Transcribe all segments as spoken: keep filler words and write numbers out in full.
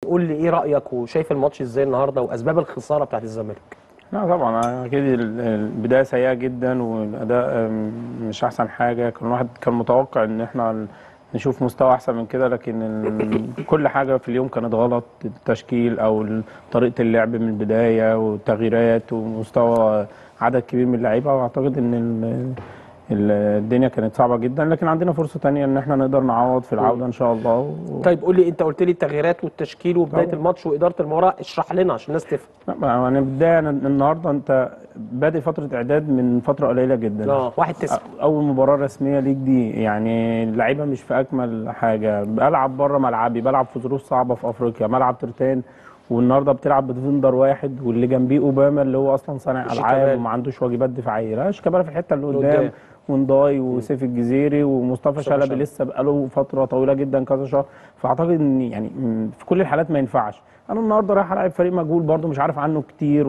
تقول لي ايه رايك وشايف الماتش ازاي النهارده واسباب الخساره بتاعت الزمالك؟ لا طبعا اكيد ال- البدايه سيئه جدا والاداء مش احسن حاجه. كان الواحد كان متوقع ان احنا نشوف مستوى احسن من كده، لكن ال- كل حاجه في اليوم كانت غلط، التشكيل او ال- طريقه اللعب من البدايه والتغييرات ومستوى عدد كبير من اللعيبه. واعتقد ان ال- ال- الدنيا كانت صعبه جدا، لكن عندنا فرصه تانية ان احنا نقدر نعوض في العوده ان شاء الله. و... طيب قول لي، انت قلت لي التغييرات والتشكيل وبدايه طبعا. الماتش واداره المباراه، اشرح لنا عشان الناس تفهم. لا ما انا بدايه أنا النهارده انت بادئ فتره اعداد من فتره قليله جدا. اه واحد تسعة اول مباراه رسميه ليك دي، يعني اللعيبه مش في اكمل حاجه. بلعب بره ملعبي، بلعب في ظروف صعبه في افريقيا، ملعب ترتان، والنهارده بتلعب بديفندر واحد واللي جنبيه اوباما اللي هو اصلا صانع العاب وشيكابالا. وما عندوش واجبات دفاعيه. لا شيكابالا في الحته اللي اللي قدام، قدام. ونداي وسيف الجزيري ومصطفى مصطفى شلبي شلبي. لسه بقاله فتره طويله جدا كذا شهر. فاعتقد ان يعني م، في كل الحالات ما ينفعش. انا النهارده رايح العب فريق مجهول برده مش عارف عنه كتير،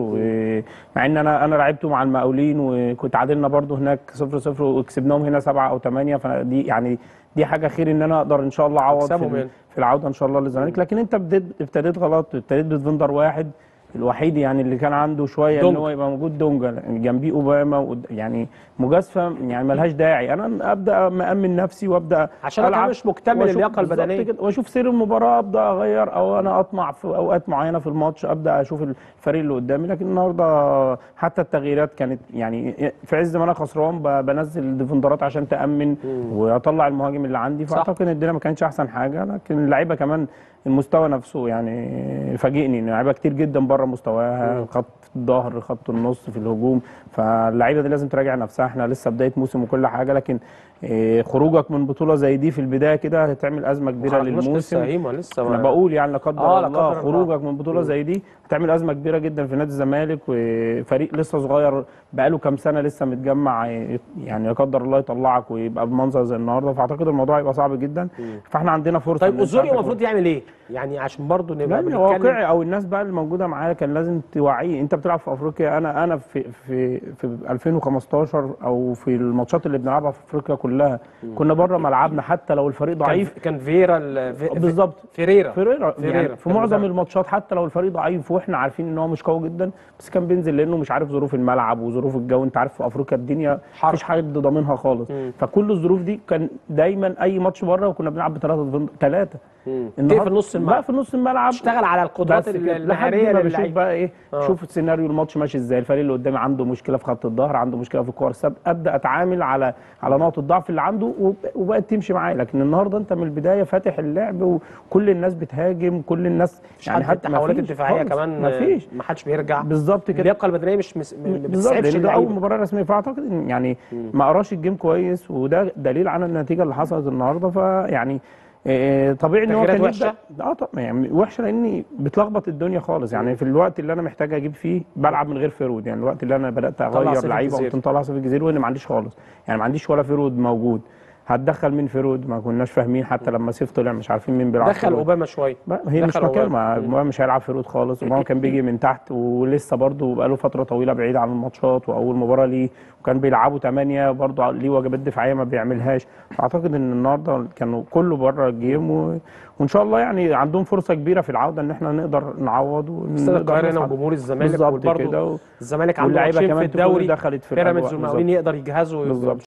ومع ان انا انا لعبته مع المقاولين وكنت عادلنا برده هناك صفر صفر وكسبناهم هنا سبعة او ثمانية. فدي يعني دي حاجه خير ان انا اقدر ان شاء الله اعوض في, تكسبهم ال- هنا. في العوده ان شاء الله للزمالك. لكن انت ابتديت ابتديت غلط، ابتديت بدفندر واحد الوحيد يعني اللي كان عنده شويه ان دونج. هو يبقى موجود دونجا جنبيه اوباما وقد- يعني مجازفه يعني ملهاش داعي. انا ابدا مامن نفسي وابدا عشان كمان العب مش مكتمل وأشوف اللياقه بالظبط البدنيه. كده، واشوف سير المباراه ابدا اغير، او انا اطمع في اوقات معينه في الماتش ابدا اشوف الفريق اللي قدامي. لكن النهارده حتى التغييرات كانت يعني في عز ما انا خسران ب- بنزل ديفندرات عشان تامن واطلع المهاجم اللي عندي. صح. فاعتقد ان الدنيا ما كانتش احسن حاجه، لكن اللعيبه كمان المستوى نفسه يعني فاجئني ان لعيبه كتير جدا بره مستواها، خط الظهر خط النص في الهجوم. فاللعيبه دي لازم تراجع نفسها. احنا لسه بدايه موسم وكل حاجه، لكن إيه، خروجك من بطوله زي دي في البدايه كده هتعمل ازمه ما كبيره خرجناش لسه للموسم. هيما لسه انا ما... بقول يعني لا قدر اه لا الله قدر الله. خروجك من بطوله مم. زي دي هتعمل ازمه كبيره جدا في نادي الزمالك، وفريق لسه صغير بقاله كام سنه لسه متجمع، يعني لا قدر الله يطلعك ويبقى بمنظر زي النهارده. فاعتقد الموضوع هيبقى صعب جدا. فاحنا عندنا فرصه. طيب إن اوزوريو إنت المفروض يعمل ايه؟ يعني عشان برضه نبقى لا بنتكلم. واقعي، او الناس بقى اللي موجوده معايا كان لازم توعيه. انت بتلعب في افريقيا، انا انا في في في ألفين وخمستاشر او في الماتشات اللي بنلعبها في افريقيا كلها كنا بره ملعبنا حتى لو الفريق ضعيف. كان كان فيرا ال... في... بالظبط فيريرا فيريرا فيريرا يعني في كان معظم مدرب. الماتشات حتى لو الفريق ضعيف واحنا عارفين ان هو مش قوي جدا، بس كان بينزل لانه مش عارف ظروف الملعب وظروف الجو. انت عارف في افريقيا الدنيا حر. مفيش حد ضامنها خالص. مم. فكل الظروف دي كان دايما اي ماتش بره وكنا بنلعب بثلاثه ثلاثه تقفل نص الملعب. لا في نص الملعب تشتغل على القدرات بس كده. المهاريه لحد ما بشوف للعيب. بقى ايه، آه. شوف سيناريو الماتش ماشي ازاي، الفريق اللي قدامي عنده مشكله في خط الظهر، عنده مشكله في الكور الثابته، ابدا اتعامل على على نقط الضعف اللي عنده وب- وبقت تمشي معاه. لكن النهارده انت من البدايه فاتح اللعب وكل الناس بتهاجم، كل الناس يعني حتى التحولات الدفاعيه كمان مفيش ما حدش بيرجع بالظبط كده. اللياقه البدنيه مش مس... ما بالظبط بتسعفش لان ده اول اللعيبه. مباراه رسميه. فاعتقد ان يعني ما قراش الجيم كويس، وده دليل على النتيجه اللي حصلت النهارده. فيعني آه، طبيعي ان هو تغييرات كان وحشة؟ يبدا. اه طبعا يعني وحشه لاني بتلخبط الدنيا خالص. يعني في الوقت اللي انا محتاج اجيب فيه بلعب من غير فيرود. يعني الوقت اللي انا بدات طلع اغير سيف لعيبه الجزيري. قمت مطلع سيف الجزيري وانا ما عنديش خالص. يعني ما عنديش ولا فيرود موجود. هتدخل مين فيرود؟ ما كناش فاهمين حتى لما سيف طلع مش عارفين مين بيلعب دخل فيرود. اوباما شويه. ما هي مش دخل مكانه، أوباما. ما أوباما مش هيلعب فيرود خالص. اوباما كان بيجي من تحت ولسه برضه بقاله فتره طويله بعيد عن الماتشات، واول مباراه ليه وكان بيلعبوا ثمانيه برضه ليه واجبات دفاعيه ما بيعملهاش. فاعتقد ان النهارده كانوا كله بره الجيم و... وان شاء الله يعني عندهم فرصه كبيره في العوده ان احنا نقدر نعوض استاد ونقدر القاهره هنا نصعد. وجمهور الزمالك بالظبط كده وبرضه و... الزمالك عنده واللعيبه ماتشين في كمان تكون الدوري، دخلت في بيراميدز الأجواء. والمقاولين بالظبط. يقدر يجهزوا بالظبط.